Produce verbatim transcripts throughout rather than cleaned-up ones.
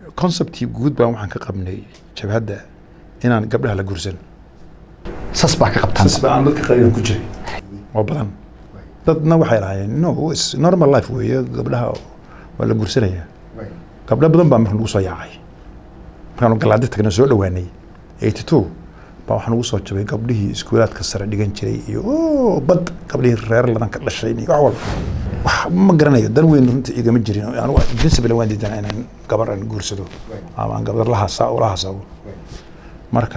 conceptii guud baan waxaan ka qabnay jabhadda inaan gabdhaha la guursan sas baa ka qabtaan sas baan dadka qayb ku jiray oo badan dadna waxay lahaayeen no it's normal life weeye gabdhaha waa la guursanayaa gabdho badan baa marka nagu soo yaacay markaanu galaadi tagna soo dhawaanay eighty-two baa waxaan ugu soo jabay gabdhihii iskuulaadka sare dhigan jiray iyo oo bad gabdhihii reer ladan ka dhashay iyo wax walba wax ma garanayo dan weyn runtii igama jirin anigu principle waan diidanaa inaan gabar aan guursado ama aan gabar la haasaa oo la haasaa marka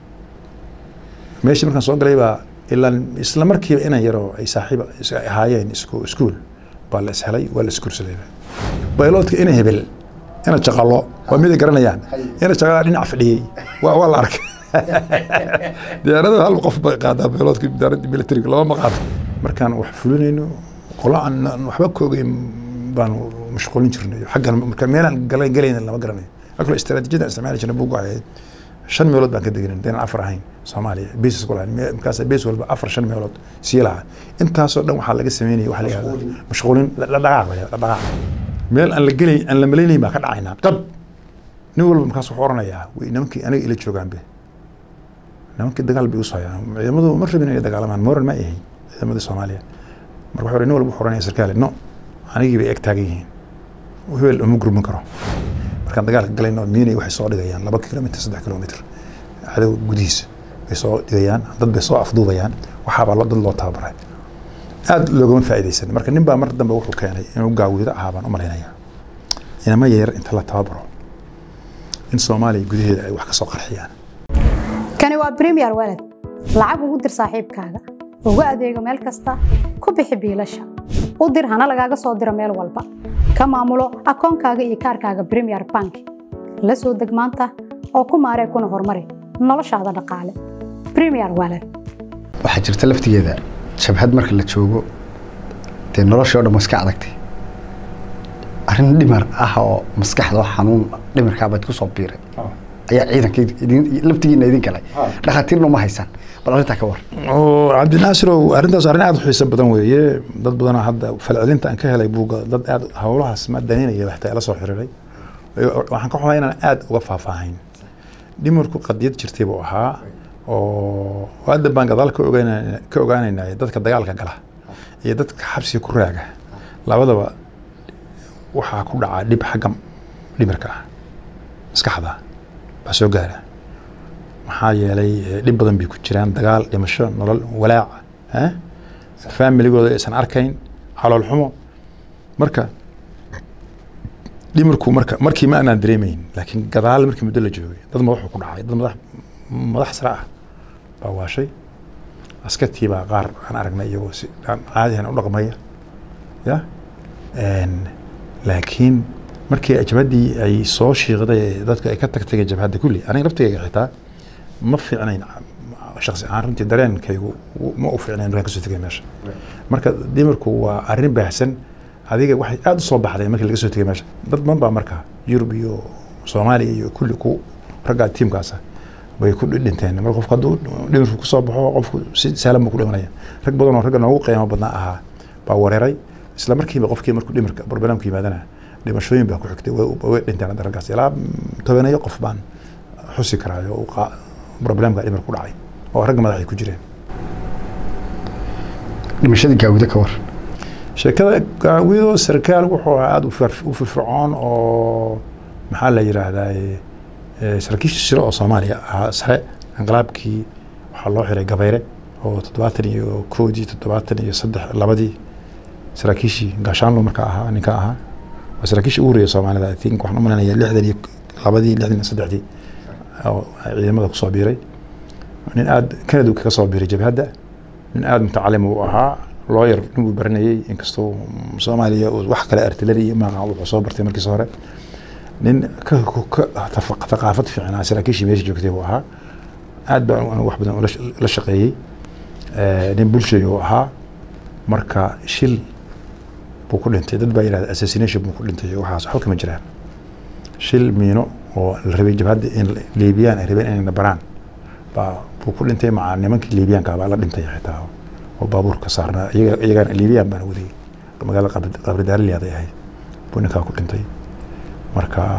meeshii markaan soo galay baa ilaa isla markiiba inaan yaro ay saaxiib ahaayeen isku iskuul baa la ishelay waa la isguursaday bayloodka inay hebel ina shaqalo waa mid ay garanayaan ina shaqada dhinac fadhiyay waa waa la arkay diyaarada hal qof bay qaadaa bayloodka diyaarada military laba ma qaado markaan wax fulinayno qolaan waxba koogay baan mashquulin jirnay xaggan marka meelan galay galayna lama garanayo akla istaraatiijiyada isticmaali jirnay buu go'ay shan meelood baan ka deganay deen afar ahayn Soomaaliya basis kulaan markaas base walba afar shan meelood siilaha intaas oo dhan waxa laga sameeyay waxa la yiraahdo mashquulin la dhaqaaq la dhaqaaq meel aan la galay aan la maleynay ma ka dhacayna qab nin walba markaas wuxuu oranayaa way nimankii aniga ila joogaan be nimankii dagaal bay u soo hayaan ciidamadu ma rabin inay dagaalamaan moral ma yahay ciidamada Soomaaliya marka wuxuu nin walba wuxuu oranayaa sarkaal no anigii bay eg taagan yihiin wuxuu uma gurman karo markaan dagaalka galayno miinay waxay soo dhigayaan laba kiiloomitir saddex kiiloomitir cadow gudihiisa bay soo dhigayaan dad bay soo afduubayaan waxaa baa dad loo tababaray aad loogama faa'iideysan marka nin baa mar dambe wuxuu keenay inuu gaawida ahaabaan u malaynayaa inama yar inta la tababaro in Soomaaliya gudaheeda ay wax ka soo qarxiyaan kani waa Premier Wallet lacag ugu dir saaxiibkaaga ugu adeego meel kasta ku bixi biilasha u dir hana lagaaga soo diro meel walba ka maamulo akoonkaaga iyo kaarkaaga Premier Bank la soo deg maanta oo ku maaree kuna horumari noloshaada dhaqaale Premier Wallet waxa jirta laftigeeda shabhad marka la joogo teen nolosha oo dhan iska adagtay arrin dhimar ah oo maskaxda xanuun dhimarka baad ku soo biiray ayaa ciidanka laftigeena idin kale dhaqaatiirna ma haysan bal arinta ka war oo Cabdi Naasir oo arintaas arrin aad u xiiso badan weeye dad badan hadda falcelinta aan ka helay buuga dad aad hawlahaas ma daneynaya waxta la soo xiriiray waxaan ka xumaa inaan aad uga faahfaahin dhimarku qadiyad jirtay buu ahaa oo wada baan gadaal ka ogaanay ka ogaanaynaa dadka dagaalka gala iyo dadka xabsiga ku raaga labadaba waxa ku dhacay dib xagam dhimarka maskaxda baa soo gaara maxaa yeelay dib badan bi ku jiraan dagaal dhimasho nolol walaac ha familygooda aysan arkayn calool xumo marka dhimarku marka markii ma aanan dareemayn laakiin gadaal markii muddo la joogay dad madax ku dhacay dad madax madax sare ah baa waashay askati baa qaar aan aragnay iyagoo si caadi ah u dhaqmaya ya een laakiin markii jabhadii ay soo shiiqday dadka ay ka tagtay jabhada kulli aniga naftayga xitaa ma fiicnayn shakhsi ahaan runtii dareenkaygu ma u fiicnayn markaan kasoo tegay meesha marka dhimarku waa arrin baahsan adiga waxay aad u soo baxday markii laga soo tegay meesha dad badan baa marka Yurub iyo Soomaaliya iyo kulli ku ragga teamkaas way ku dhinteen marka qofka haduu dhimarku ku soo baxo qofku si saalam ku dhimanaya rag badan oo ragga noogu qiimo badnaa ahaa baa wareeray isla markiiba qofkii markuu dhimarka barnaamijka yimaadana dhimashooyin baa ku xigtay way dhinteen raggaas ilaa tobaneeyo qof baan xusi karaayo oo barnaamijka dhimarku dhacay oo rag madax ay ku jireen dhimashadii gaawida ka war sheekada gaawida sarkaal wuxuu aad u firfircoon oo maxaa la yiraahdaa saraakiisha sare oo Soomaaliya ah sare inqalaabkii waxa loo xiray gabayre oo toddobaatan iyo koodii toddobaatan iyo saddex labadii saraakiishii gaashaan marka ahaa ninka ahaa saraakiisha ugu horeeyay Soomaalida I think waxaan u maleynayaa lixdan iyo labadii lixdan iyo saddexdii oo ciidamada ku soo biiray nin aad Canada ka soo biiray jabhada nin aad mutacallim u ahaa lawyer inuu baranayay inkastoo Soomaaliya wax kale artillery ma aha wuxuu soo bartay markii hore nin ka thaqaafad fiican saraakiishii meesha joogtay buu ahaa aad baan wax badan la shaqeeyay nin bulshada oo ahaa marka shil buu ku dhintay dad baa yiraahdo assassination buu ku dhintay waxaas xog ma jiraan shil miino oo la rabay jabhada in Libyaan ay rabeen inay baraan baa buu ku dhintay macaan nimankii Libyaanka baa la dhintay xitaa oo baabuurka saarnaa iyaga iyaga Libyaan baan waday magaalada qabri daarli aday ahay buu ninka ku dhintay marka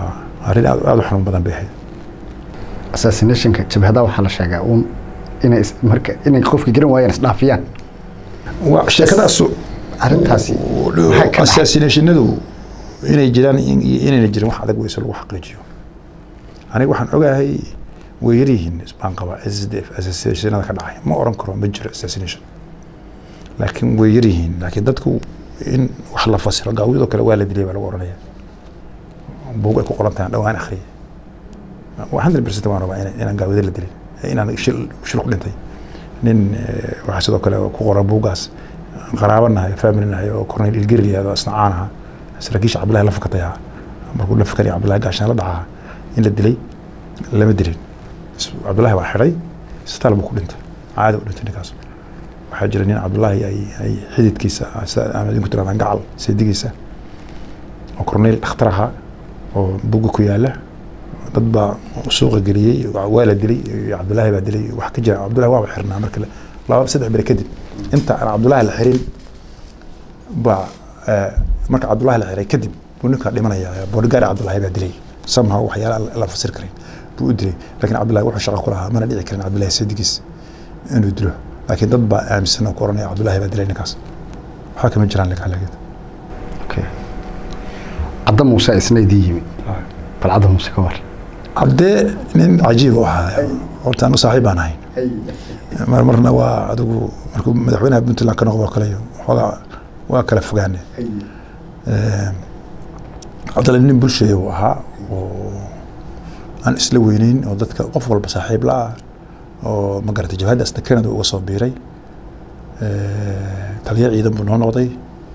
arrin aad aad u xanuun badan bay ahayd assassinationka jabhada waxaa la sheegaa uun inay marka inay qofka garan waayaan isdhaafiyaan waa sheekadaas arrintaasi assassinationadu inay jiraan inayna jirin wax adag weyso lagu xaqiijiyo aniga waxaan ogahay way yaryihiin isbaan qaba S D F assassinationada ka dhacay ma oran karo ma jiro assassination laakiin way yaryihiin laakiin dadku in wax la fasiro gaawidoo kale waa la dilay baa lagu oranayaa buug ay ku qoran tahay dhawaan akhriye one hundred percent waan rabaa inaan gaawida la dilin inaan shil shil ku dhintay nin waxa sidoo kale ku qoran buugaas qaraabanahay family-nahay oo Cornel Ilgiriyaado asnaanaha saraakiisha Cabdullaahi la fakataya markuu la fakariyo Cabdullaahi gaashan la dhacaa in la dilay lama dilin Cabdullaahi waa xiray isbitaal buu ku dhintay caadi u dhintay ninkaas waxaa jira nin Cabdullaahi ay ay xididkiisa ama idinku tiraadaan gacal saydigiisa oo Cornel dhakhtar oo buuga ku yaala dad baa suuqa geliyay waa la dilay Cabdullaahi baa dilay wax ka jira Cabdullaahi waa xirnaa marka laba saddex bari kadib inta aan Cabdullaahi la xirin baa marka Cabdullaahi la xiray kadib buu ninka dhimanaya boodgaar Cabdullaahi baa dilay somehow waxyaala la fasir karin buu dilay laakiin Cabdullaahi wuxuu shaqo ku lahaa mana dhici karin Cabdullaahi saydigiis inuu dilo laakiin dad baa aaminsan oo koronaya Cabdullaahi baa dilay ninkaas waxa kama jiraan laga halagay okay Cadda Muuse isnaydii yimi bal Cadda Muuse ka war Cadde nin cajiib ah horta anu saaxiib aan ahay mar marna waa adigu markuu madaxweynaha Puntland ka noqdo kale xogaa waa kala fogaanay ee Cabdullaahi nin bulshada uu ahaa oo aan isla weynayn oo dadka qof walba saaxiib la ah oo ma garatay jabhada asta Canada uga soo biiray ee taliye ciidan buu noo noqday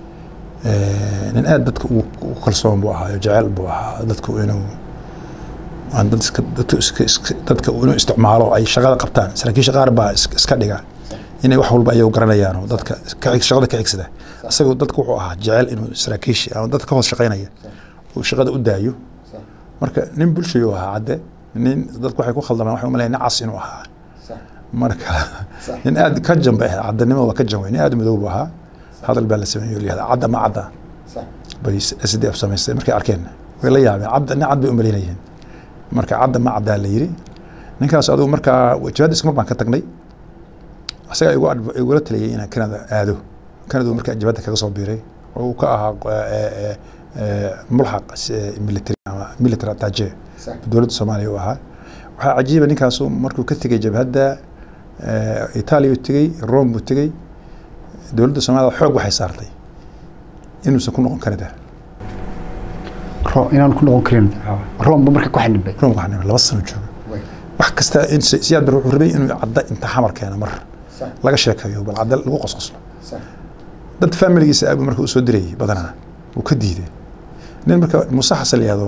ee nin aad dadka uu kalsoon buu ahaa jacayl buu ahaa dadku inuu aan dadka dadka inuu isticmaalo ay shaqada qabtaan saraakiisha qaar baa iska dhiga inay wax walba ayagu garanayaan oo dadka ka shaqada ka xigsada asagoo dadku wuxuu ahaa jacayl inuu saraakiisha ama dadka ka hoos shaqeynaya uu shaqada u daayo marka nin bulshada uu ahaa Cadde nin dadku waxay ku khaldamaan waxay u maleeyaan cas inuu ahaa marka nin aad ka janbay Caddanimo waa ka janway nin aad madow ahaa hadal baa la sameeyay leeyahay Cadda ma Cadda bay S D F samaysay markay arkeen way la yaabeen Cadda nin cad bay u maleeyeen marka Cadda ma Cadda la yiri ninkaas adigu marka jabhada isma baan ka tagnay asaga igu igu la taliyay inaan Canada aado Canada marka jabhada kaga soo biiray oo ka ahaa mulxaq military ama military attaché dowladda Soomaaliya oo ahaa waxa cajiib ninkaas markuu ka tagay jabhada Itaaliya tagay Rome buu tagay dowladda Soomaaliya xoog waxay saartay inuu san ku noqon Canada Rome inaan ku noqon karin Rome marka ku xanibay Rome waxaan laba sano jooga wax kasta in siyaad bar wuxuu rabay inuu Cadda inta xamar keeno mar laga sheekayo bal Cadda lagu qosqoslo dad family-giisa aad markuu soo diray badanaa uu ka diiday nin marka Muuse Xasan yaado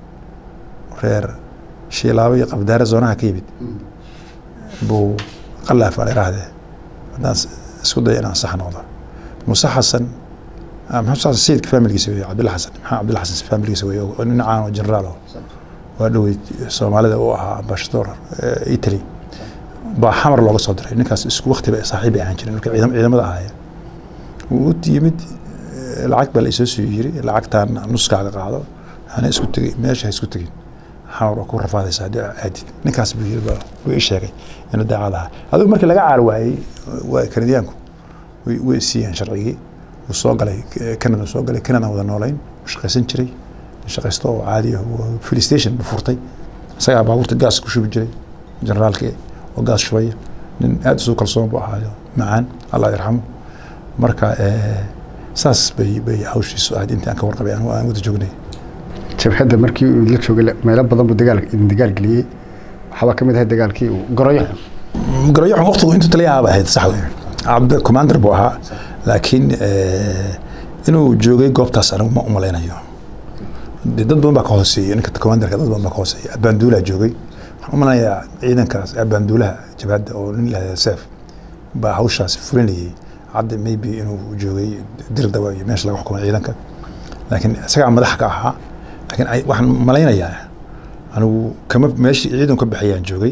reer shiilaabay qabdaara zoonaha ka yimid buu qalaaf aan iraahday haddaan isku day inaan sax noqdo Muuse Xasan maxaa soo sayid family-giisa weey Cabdullaahi Xasan maxaa Cabdullaahi Xasan family-giisa weey oo nin caan oo generaal waa dhaway Soomaalida oo ahaa ambassador Italy baa xamar looga soo diray ninkaas isku waqti bay saaxiib ay ahaan jireen marka ciidamada ahaayeen uu yimid lacag baa la isoo soo yiri lacagtaan nuskaaga qaado ana isku tagay meesha isku tagay xawr ku rafaadaysa aadid ninkaas buu yiri baa uu sheegay inuu daacadaha adigu markii laga caar waayay waa Kanadiyaanku way way siiyeen sharcigi uu soo galay Canada soo galay Canada wada noolayn shaqaysan jiray shaqaysto oo caadi ah oo fuel station furtay isaga baabuurta gaas ku shubi jiray generaalkii oo gaas shubay nin aad soo kalsoon buu ahaa macaan Allah yarxamo marka ee saas bay bay hawshiisu aad inta aan ka warqabay aan aan wada joognay jabhada markii uu la joogay meelo badan buu dagaal dagaal galiyay waxa ka mid ah dagaalkii uu garayo garayo waqtigu intuu taliyaha ahayd sax weey abda commander buu ahaa laakiin inuu joogay goobtaas anigu ma umaleynayo dad badan baa ka hooseeyay ninka commander-ka dad badan baa ka hooseeyay Banduula joogay waxaan u maleynayaa ciidankaas Banduulaha jabhada oo nin la seef baa hawshaas fulinayay Cadde maybe inuu joogay dirdawa iyo meesha laga xukumo ciidanka laakiin isaga madax ka ahaa laakiin ay waxaan maleynayaa anigu kama meeshii ciidanku baxayaan joogay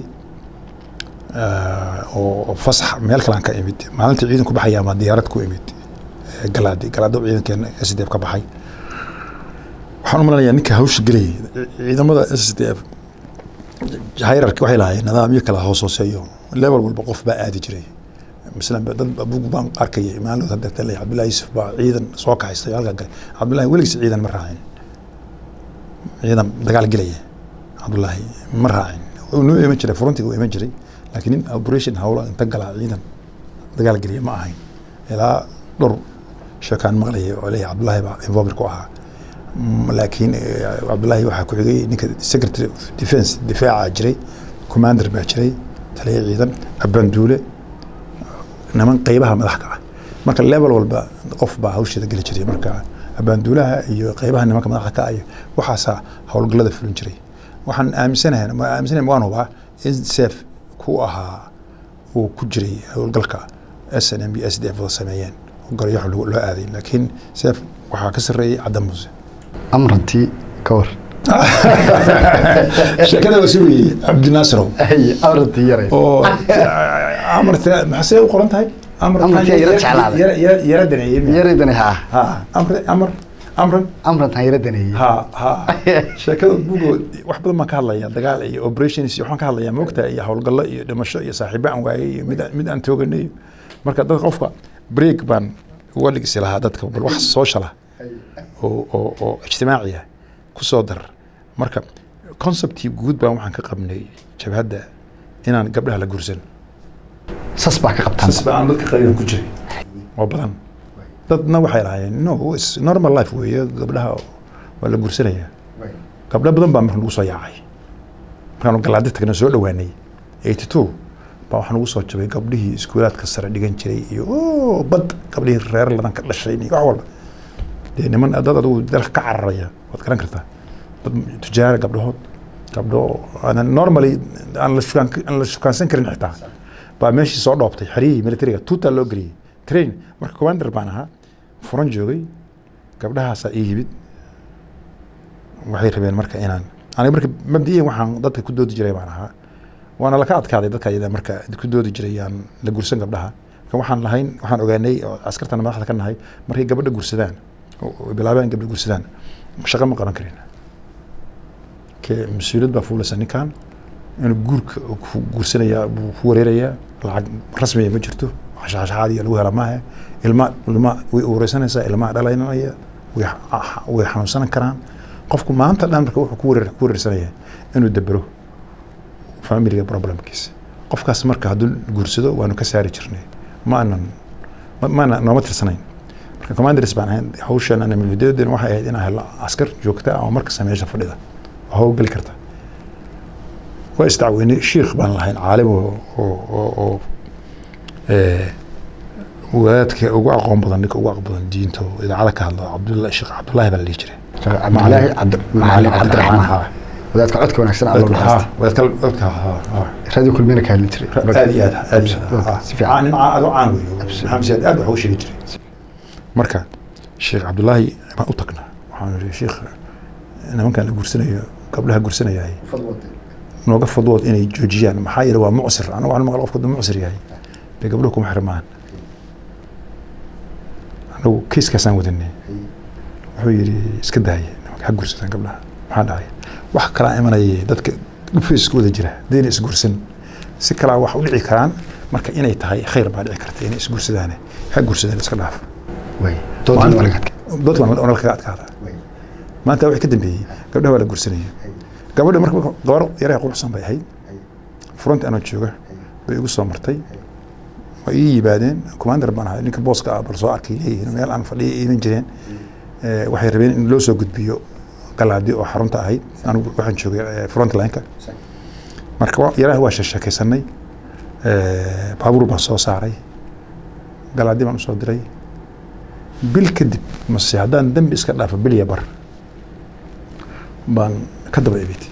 oo fasax meel kale aan ka imid maalintii ciidanku baxayaan ma diyaarad ku imid galaadi galaado ciidankeena S D F ka baxay waxaan u maleynayaa ninka hawsha gelay ciidamada S D F hierarchy waxay lahaayeen nidaamyo kala hoos hooseeyo level walba qof baa aadi jiray مثلا dad abuug baan arkay maalmood hadda talay Cabdullaahi Yusuf baa ciidan soo kaxaystay halka galay Cabdullaahi weligiis ciidan ma raacin ciidan dagaal galay Cabdullaahi ma raacin uu noo iman jiray frontiga uu iman jiray laakiin in operation hawla inta galaa ciidan dagaal galay ma ahayn ilaa dhowr shakaan maqlay oo leeyahay Cabdullaahi baa involved ku ahaa laakiin Cabdullaahi waxa ku xigay ninka secretary of defense difaaca jiray commander baa jiray talay ciidan abanduule niman qaybaha madaxka ah marka level walba qof baa hawsheeda gali jiray marka abaanduulaha iyo qaybaha nimanka madaxda ka ah waxaasa hawlgalada fulin jiray waxaan aaminsanahay ma aaminsanahay waan hubaa in safe ku ahaa uu ku jiray hawlgalka S N M B S D F sameeyeen garayo loo aaday laakiin safe waxa ka sareeyay Cadam Muuse amrantii ka war shakada wasiiwi Abdi Nasr ay amrantii yaray oo amarta maxay u qoran tahay amrantii yara jeclaaday yara yara daneeyay yara daneeyay ha ha amr amr amran amrantii yara daneeyay ha ha shakada bugo wax badan ma ka hadlaya dagaal iyo operations iyo waxaan ka hadlaya moogta iyo hawlgallo iyo dhimasho iyo saaxiibo aan waayay mid mid aan tooganay marka dad qofka break ban waligiis lahaa dadka bal wax social ah oo oo oo ijtimaaciya ku soo dar marka conceptii guud baan waxaan ka qabnay jabhadda inaan gabdhaha la guursan sas baa ka qabtaan sas baan dadka qayb ku jiray oo badan dadna waxay lahaayeen no it's normal life weeye gabdhaha waa la guursanaya gabdho badan baa marka nagu soo yaacay markaan galaadid tagna soo dhawaanay eighty-two baa waxaan ugu soo jabay gabdhihii iskuulaadka sare dhigan jiray iyo oo bad gabdhihii reer ladan ka dhashay iyo wax walba dee niman dad adigu dalka ka cararaya waad garan kartaa dad tujaar gabdhahood gabdho ana normally aan la shukaan aan la shukaansan karin xitaa baa meeshii soo dhoobtay xariyii militariga tuuta loo geliyay train marka commander baan ahaa furan joogay gabdhahaas ay yimid waxay rabeen marka inaan aniga marka mabdiyan waxaan dadka ku doodi jiray baan ahaa waana la ka adkaaday dadka iyada marka ku doodi jiray aan la guursan gabdhaha kan waxaan lahayn waxaan ogaanay oo askartana madaxda ka nahay markay gabadha guursadaan oo bilaabaan gabadha guursadaan shaqo ma qaban karin ke mas'uuliyad baa fuulaysa ninkan inuu guurka ku guursanaya buu ku wareerayaa lacag rasmi ma jirto xashaaxaad iyo lagu hela maaha ilma ilma way uureysanaysaa ilma dhalaynaya way way xanuunsan karaan qofku maanta dhan marka wuxuu ku wareer ku wareersanaya inuu dabaro family problemkiisa qofkaas marka hadduu guursado waanu ka saari jirnay ma anan ma ana nooma tirsanayn marka commanders baan ahayn hawshan ana milwadeedin waxay ahayd inaan helo askar joogta oo marka sameeyay fadhida oo gali karta waa istacweynay sheekh baan lahayn caalim oo oo oo ee wadaadka ugu aqoon badan ninka ugu aqoon badan diinta idaacada ka hadla Cabdullaahi Sheekh Cabdullaahi baa la dhihi jiray Cabdullaahi Macalin Cabdiraxmaan wadaadka codka wanaagsan Allah ha wadaadka codka ha ha radio kulmina ka hadli jiray aad iyo aad aad si fiican aad u caan weeyo xamsiyaad aad wax u sheegi jiray marka Sheekh Cabdullaahi ma u tagna waxaan yiri Sheekh nimankan la guursanayo gabdhaha guursanayay nooga fadwood inay joojiyaan maxaa yiri waa mucsir anigu aan maqal qofka mucsir yahay bay gabdhuhu kuma xirmaan anigu kiiskaasaan wadanay wuxuu yiri iska daaya nimanka ha guursadaan gabdhaha maxaa dhacay wax kala imanayay dadka dhufeysku wada jira deena is guursan si kala wax u dhici karaan marka inay tahay khayr baa dhici karta inay is guursadaan ha guursadaan iska dhaaf way doodaan wala ka doodaan wala ka adkaada maanta wax ka dambeeyay gabdhaha waa la guursanayay gabadha marka gabar yaray quruxsan bay ahayd front ana jooga bay igu soo martay way ii yimaadeen commander baan ahay ninka booska ah bal soo arkay leeyahay meel aan fadhiyo iiman jireen ee waxay rabeen in loo soo gudbiyo galaadi oo xarunta ahayd anigu waxaan joogay front line-ka marka yaray waa shaqaysanay ee baabuur baan soo saaray galaadi baan soo diray bil kadib ma si haddaan dambi iska dhaafo bil ya bar baan ka daba ibitay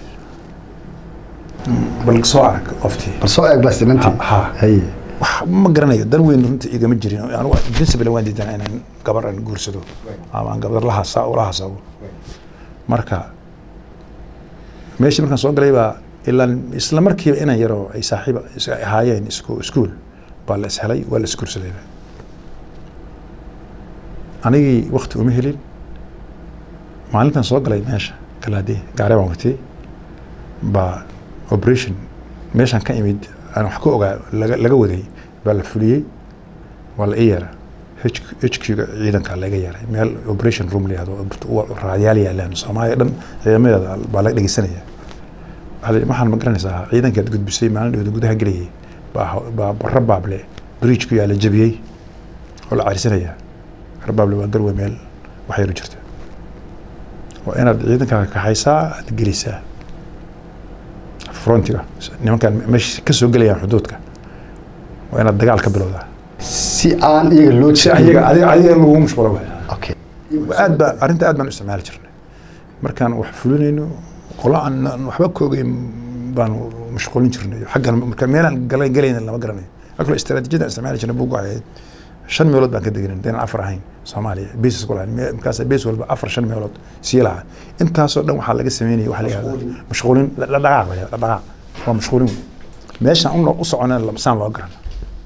bal soo arag qoftii bal soo eeg bas inantii ha hay wax ma garanayo dan weyn runtii igama jirin anigu principle waan diidan inaan gabar aan guursado ama aan gabar laha saa ula hasaw marka meeshii markaan soo galay baa ilaa isla markiiba inaan yaro ay saaxiiba ahaayeen isku school baa la ishelay waa la iskuursaday ba. Anigii waqti uma helin maalintan soo galay meesha kalaadii gaari baan watay baa operation meeshan ka imid aan wax ku ogaa laga laga waday baa la fuliyay waa la yeeray H Q ciidanka laga yeeray meel operation room leeyahay oo raadiyaal yaalaan Soomaaliya dhan ciidamada baa la dhageysanaya hada waxaan ma garanaysaa ciidanka gudbisay maalin gudaha galiyay baa baa rabaable bridge ku yaala jabiyay oo la carisanaya rabaable waa garwe meel wax yar jirta waa inaad ciidanka ka haysaa aad gelisaa frontiga nimankan meesh ka soo galayaan xuduudka waa inaad dagaal ka bilowdaa si aan iyaga loo ayaga adiga adiga lagu mashquulo waa okay aad ba arinta aad baan u isticmaali jirnay markaan wax fulinayno qolaan waxba koogay baan mashquulin jirnay xaggan marka meelan galay galayna lama garanayo aklo istaraatiijiyada isticmaali jirnay buu go'ay shan meelood baan ka deganay deen afar ahayn Soomaaliya basis qolaan markaas base walba afar shan meelood siilaha intaas oo dhan waxa laga sameeyay waxa la yiraahdaa mashquulin la dhaqaaq la dhaqaaq waa mashquulin meesha un u soconaa lamsaan loo garan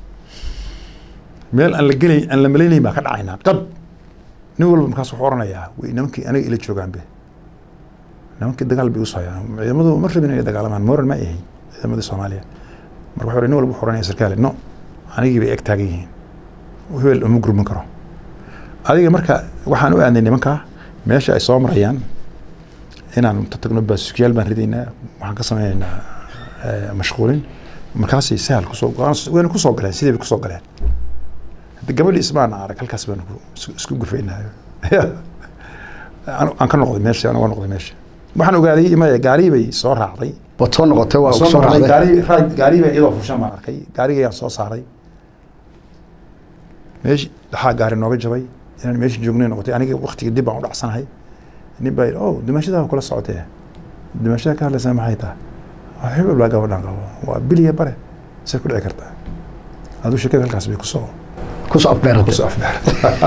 meel aan la galay aan la maleynay ma ka dhacayna qad nin walba markaas wuxuu oranayaa way nimankii aniga ila joogaan be nimankii dagaal bay u soo ciidamadu ma rabin inay dagaalamaan moral ma yahay ciidamada Soomaaliya marka wuxuu nin walba wuxuu oranaya sarkaal no anigii bay ag taagan yihiin weel uma gurman karo adiga marka waxaan u aanay nimanka meesha ay soo marayaan inaan tagno baasukiyaal baan ridaynaa waxaan ka sameeynaa mashquulin markaas ay sahal ku soo weyn ku soo galeen sidii ku soo galeen gabadhii ismaan arag halkaas baan isku gufeynaa aan ka noqday meesha aan uga noqday meesha waxaan ogaaday ima gaari bay soo raacday waad soo noqotay waa soo raacday gaari gaari bay iyadoo fushan ma arkay gaariga ayaan soo saaray meesh waxa gaari nooga jabay inaan meesha joognay noqotay aniga waqtiga dib baan u dhacsanahay nin baa oo dimashada kula socotay dimashada ka hadlaysa maxay tahay waxay la gabadhan qabo waa biliya bare si ku dhici kartaa adu shaqada halkaas bay ku soo ku soo afbeeray ku soo afbeeray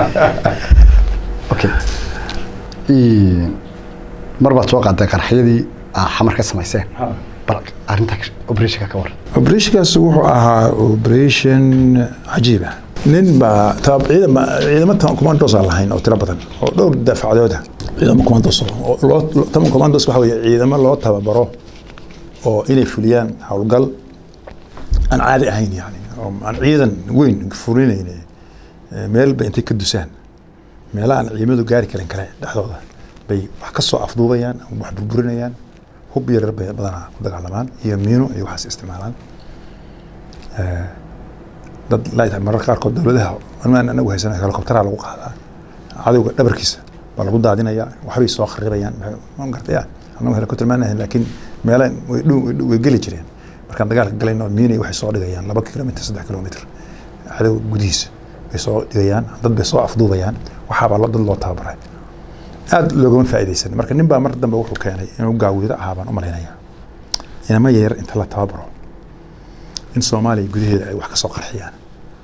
okay ee marba soo qaaday qarxiyadii xamar ka samaysay bal arinta operation ka war operation kaas wuxuu ahaa operation ajiiba nin ba taab ciidama ciidamada commandos aan lahayn oo tiro badan oo dhowr dafacadooda ciidamada commandos oo loo tam commandos waxa weeye ciidamo loo tababaro oo inay fuliyaan hawlgal aan caadi ahayn yani oo aan ciidan weyn fulinayna meel bay intay ka dusaan meelaha ciidamadu gaari karin kale dhaxdooda bay wax ka soo afduubayaan wax burburinayaan hub yar badan ku dagaalamaan iyo miino ay wax isticmaalaan ee dad laayta mararka qaar kood dawladaha aan anagu haysan helicopter lagu qaadaa cadawga dhabarkiisa baa lagu daadinayaa waxbay soo kharibayaan ma gartaya anagu helicopter ma ahayn laakiin meelaha way way gali jireen markaan dagaalka galayno miino waxay soo dhigayaan laba kiiloomitir saddex kiiloomitir cadawga gudihiisa bay soo dhigayaan dad bay soo afduubayaan waxa baa dad loo tababaray aad loogama faa'iideysan marka nin baa mar dambe wuxuu keenay inuu gaawida ahaabaan u maleynayaa inama yar inta la tababaro in Soomaaliya gudaheeda ay wax ka soo qarxiyaan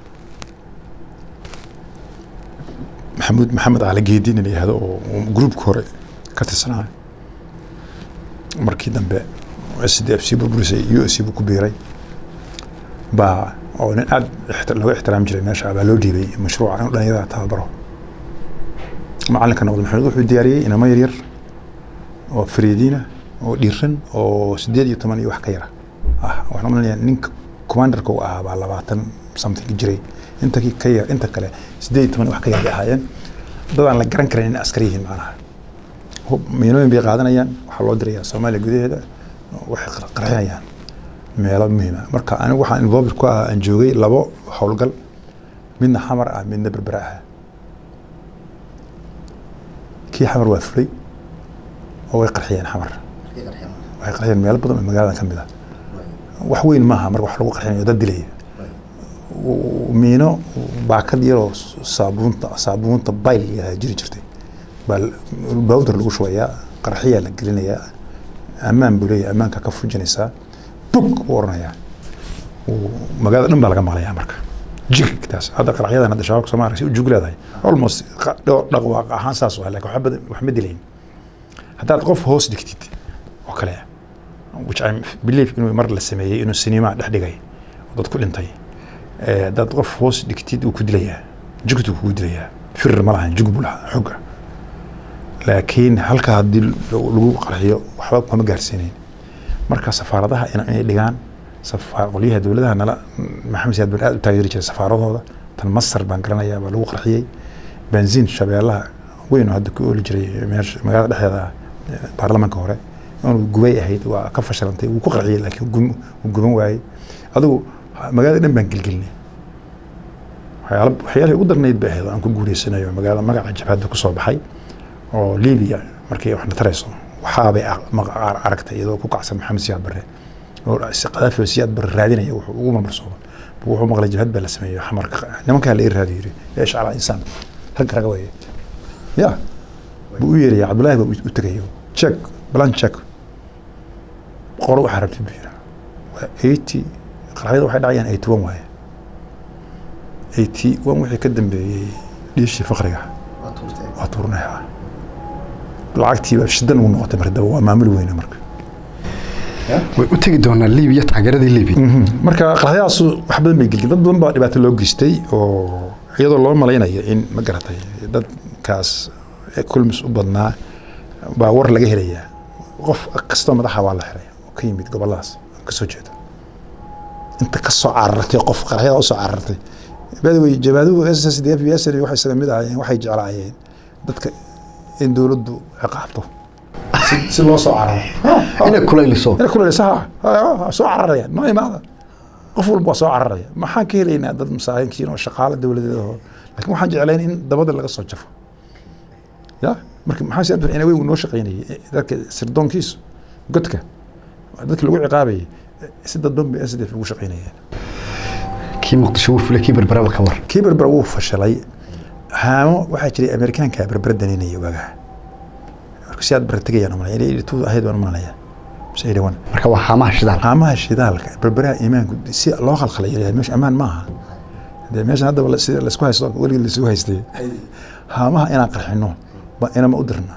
maxamuud maxamed ali geedin inay yiraahdo oo groupka hore ka tirsanaa markii dambe S D F C burburisay U S C ku biiray baa oo nin aad looga ixtiraam jiray meesha baa loo dhiibay mashruuca inuu dhalinyarada tababaro macallinka noqday maxamed wuxuu diyaariyay inama yar yar oo fariidina oo dhiiran oo sideed iyo toban iyo wax ka yar ah waxaan umaleeyahay ninka commanderka uu ahaa baa labaatan something jiray inta ka yar inta kale sideed iyo toban wax ka yar ahaayeen dadaan la garan karin in askari yihiin macnaha hub miinooyin bay qaadanayaan waxa loo dirayaa Soomaaliya gudaheeda waxay qarxinayaan meelo muhiim ah marka anigu waxaan involved ku ah aan joogay labo howlgal midna xamar ah midna berbera ah kii xamar waa fulay oo way qarxiyeen xamar waxay qarxiyeen meelo badan oo magaalada ka mid ah wax weyn maaha marka wax lagu qarxinayo dad dilay miino baakad yar oo saabuunta saabuunta bayl jiri jirtay bal bawdar lagu shubayaa qarxiya la gelinayaa amaan bulay amaanka ka fujinaysa bug warnaya magaalada dhan baa laga maqlayaa marka jigtaas hada qarxiyada hada shabaab Soomaaliya u jugleedahay almost dhaqwaaq ahaan saas waa laakiin waxba wax ma dileen hadaad qof hoos digtid oo kale which I believe inuu mar la sameeyay inuu cinema dhex dhigay dad ku dhintay ee dad qof hoos digtid uu ku dilayaa jugtu ku dilayaa fir ma lahayn jug bula xoga laakiin halka haddii lagu qarxiyo waxba kuma gaarsiinayn marka safaaradaha inay dhigaan qolyaha dowladaha nala maxamed siyaad bar aad u taageeri jiray safaaradooda tan Masar baan garanayaa baa lagu qarxiyay benziin shabeellaha weyn oo hadda ku ooli jiray magaalada dhexdeeda baarlamaanka hore inuu gubay ahayd waa ka fashilantay wuu ku qarxiyay laakiin uu guban waayay adigu magaalada dhan baan gelgelinay waxyaalaha ugu darnayd bay ahayd aan ku guuleysanayo magaalada magaca jabhadda ku soo baxay oo Liibiya markii wax natarayso waxa bay aragtay iyadoo ku kacsan maxamed siyaad barre oo qadaafi siyaad barre raadinaya wuxuu ugu marmarsoodo wuxuu maqlay jabhad baa la sameeyay xamarka nimanka la raadiyay eesh ala insaan rag rag way ya buu yeeray Cabdullaahi buu u tagayo check plan check qoro waxa rabtay biira eighty qarxada waxay dhacayaan eighty-one waaye eighty-one wixii ka dambeeyay dhiishii faqriga waa tuurnaya lacagtii baa shidan ugu noqotay marka waa maamul weyn marka way u tagi doonaa Liibiya taageeradii Liibiya marka qarxadaas wax badan bay gelin dad badan baa dhibaato loo geystay oo iyadoo loo malaynayo in ma garatay dadkaas kulmis u badnaa baa war laga helayaa qof kasta madaxa waa la xiray oo ka yimid goboladaas ka soo jeeda inta ka soo carartay qof qarxada u soo carartay badaway jabaaduhu S S D F B S waxay sameeyeen ayeen waxay jeclaayeen dadka in dawladdu ciqaabto si loo soo cararo ina kulayliso ina kulayliso soo cararaya ma imaada qof walba soo cararaya maxaan ka helaynaa dad masaakiin oo shaqaale dawladeed oo laakiin waxaan jeclayn in dabada laga soo jafo ya marka maxaa si aad inay way noo shaqeynayay dadka sirdoonkiisu godka dadka lagu ciqaabay si dad dambe S D F ugu shaqeynayeen kii muqdisho uu fulay kii berbera ka war kii berbera uu fashalay haamo waxaa jiray Amerikaanka berbera daninaya waga marka si aad bartagayaan ma leeyahay tuu ahayd waan ma leeyahay sayriwan marka waa haamaha shidaal haamaha shidaalka berbera iimaanku si loo khalkhalay meesha amaan maaha de meesha hadda la sida la isku haysto waliga la isku haystay haamaha ina qarxino ba ina ma u dirna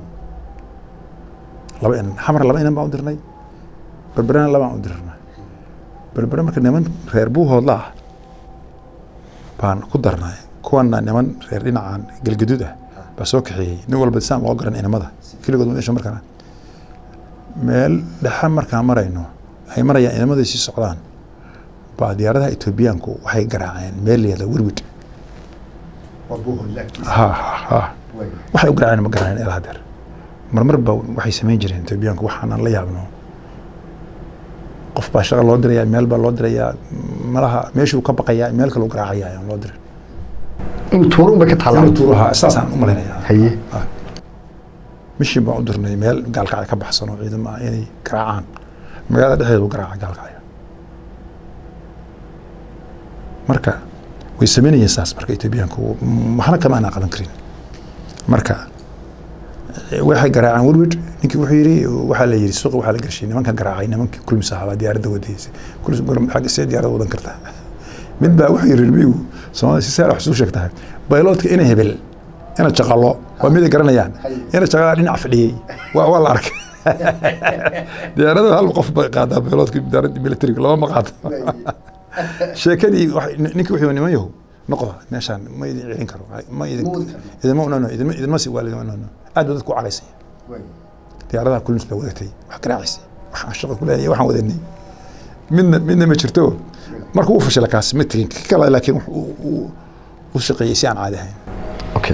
laba in xamar laba ina ma u dirnay berbera laba u dirna berbera marka niman reer buu hoodla baan ku darnay kuwana niman reer dhinacaan galgaduud ah ba soo kaxeeyay nin walba saan loo garan inamada kaligood meesha markaa meel dhaxa markaa marayno ay marayaan inamada si socdaan ba diyaaradaha Etoobiyaanku waxay garaaceen meel leeyahay wirwid ha ha waxay u garaaceen ma garaaceen ilaa hadeer marmar ba waxay sameyn jireen Etoobiyaanku waxaan la yaabno qof baa shaqo loo dirayaa meel baa loo dirayaa malaha meeshuu ka baqayaa meel kale uu garaacayaa loo diray in tuuru ba ka talaa tuuraha asaasaan u maleynayaa haye mishii baa u dirnay meel gaalkacay ka baxsan oo ciidamo inay garaacaan magaalada dhexdeeda u garaaca gaalkacay marka way sameynayeen saas marka Etoobiyaanku waxna kama aan qaban karin marka waxay garaacaan wirwid ninkii wuxuu yiri waxa la yiri suuq waxa la gashay nimanka garaacay nimankii kulmis ahaa diyaaradda wadaysa kulmis goor xaq si diyaaradda wadan karta mid baa wuxuu yiri miyu Soomaali si saar wax soo sheegtay bayloodka inay hebel ina jaqalo waa mid garanayaan ina jaqala dhinac fadhiyay waa waa la arkay diyaaradda hal qof bay qaadaa bayloodka diyaaradda military laba ma qaado sheekadii ninkii wuxuu niman yahay noqda meeshan ma idin ciirin karo ma idin idin ma unano idin idin ma si waalid unano aad dad ku calaysay diyaaradaha kulmis baa wadatay wax garaacisay waxaan shaqo ku leeyahay waxaan wadanay midna midna ma jirto markuu uu fashilay kaas ma tigin kala laakiin uu uu shaqeeyay si aan caadi ahayn okay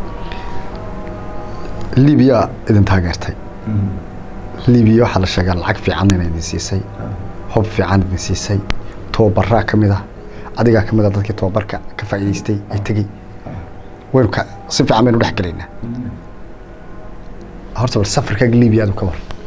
Liibiya idin taageertay Liibiya waxa la sheegaa lacag fiican inay idin siisay hub fiican idin siisay tababar kamid ah adiga kamid ah dadkii tababarka ka faa'iideystay ay tagay weelka si fiican baynu dhex galaynaa horta safarka Liibiya aad ka war